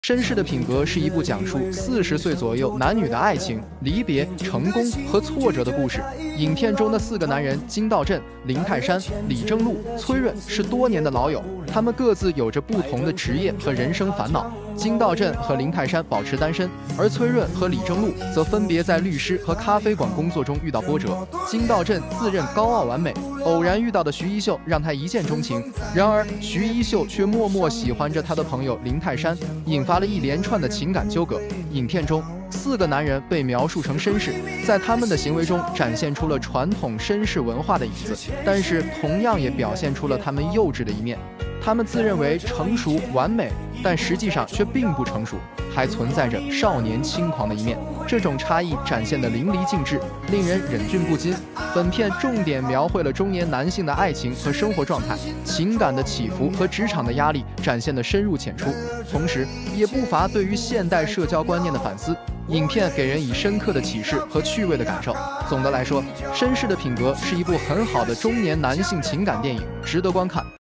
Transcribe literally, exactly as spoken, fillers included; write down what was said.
绅士的品格是一部讲述四十岁左右男女的爱情、离别、成功和挫折的故事。影片中的四个男人金道镇、林泰山、李正禄、崔润是多年的老友，他们各自有着不同的职业和人生烦恼。金道镇和林泰山保持单身，而崔润和李正禄则分别在律师和咖啡馆工作中遇到波折。金道镇自认高傲完美，偶然遇到的徐一秀让他一见钟情，然而徐一秀却默默喜欢着他的朋友林泰山，引发了一连串的情感纠葛。影片中，四个男人被描述成绅士，在他们的行为中展现出了传统绅士文化的影子，但是同样也表现出了他们幼稚的一面。他们自认为成熟完美，但实际上却并不成熟，还存在着少年轻狂的一面。这种差异展现得淋漓尽致，令人忍俊不禁。本片重点描绘了中年男性的爱情和生活状态，情感的起伏和职场的压力展现得深入浅出，同时也不乏对于现代社交观念的反思。影片给人以深刻的启示和趣味的感受。总的来说，《绅士的品格》是一部很好的中年男性情感电影，值得观看。